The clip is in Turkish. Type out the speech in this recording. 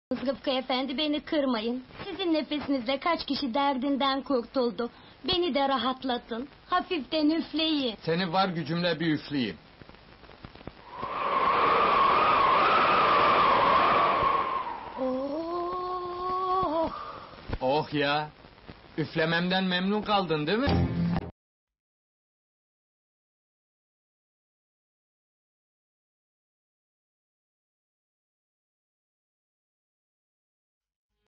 Rıfkı efendi, beni kırmayın. Sizin nefesinizle kaç kişi derdinden kurtuldu. Beni de rahatlatın. Hafiften üfleyin. Seni var gücümle bir üfleyeyim. Oh! Oh ya! Üflememden memnun kaldın değil mi?